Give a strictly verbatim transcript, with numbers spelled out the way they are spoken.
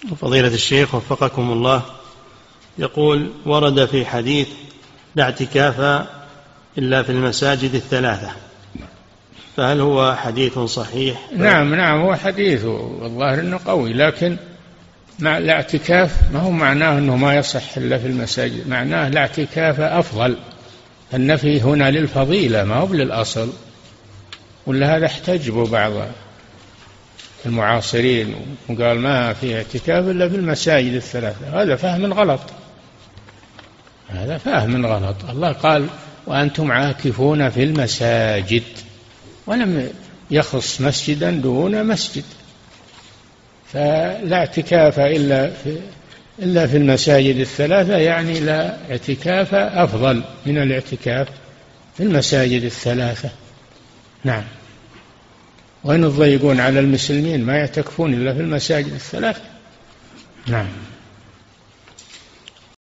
فضيلة الشيخ وفقكم الله، يقول: ورد في حديث: لا اعتكاف إلا في المساجد الثلاثة، فهل هو حديث صحيح؟ نعم نعم هو حديث والظاهر أنه قوي، لكن مع الاعتكاف ما هو معناه أنه ما يصح إلا في المساجد، معناه الاعتكاف أفضل. النفي هنا للفضيلة ما هو للأصل، ولا هذا احتجبوا بعض المعاصرين وقال ما في اعتكاف إلا في المساجد الثلاثة. هذا فهم غلط، هذا فهم غلط. الله قال: وأنتم عاكفون في المساجد، ولم يخص مسجدا دون مسجد. فلا اعتكاف إلا في إلا في المساجد الثلاثة، يعني لا اعتكاف أفضل من الاعتكاف في المساجد الثلاثة. نعم. وإن يضيقون على المسلمين ما يعتكفون إلا في المساجد الثلاثة. نعم.